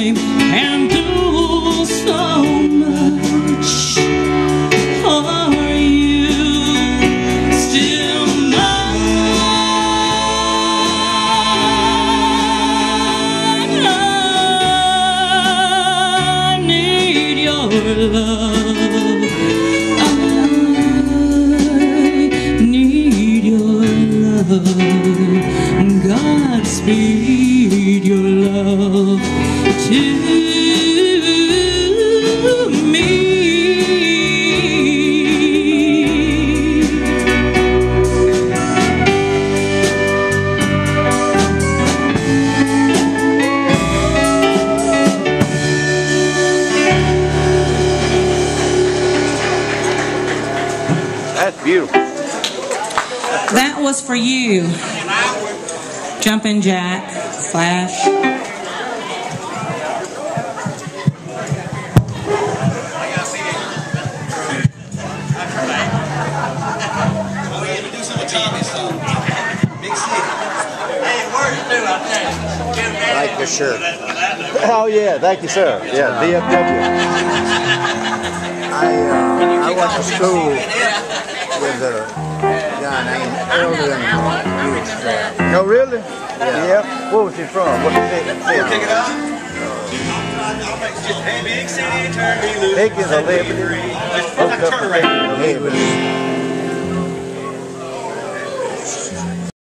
same and do so much. Are you still mine? I need your love. I need your love. Godspeed your love to me. That's beautiful. That was for you. Jumpin' Jack, Slash. Like the shirt. Oh yeah, thank you, sir. Yeah, DFW. I went to school with a guy named Eldon. Oh really? Yeah. Where was he from? What did he say? Take it out. Higgins or Liberty. He was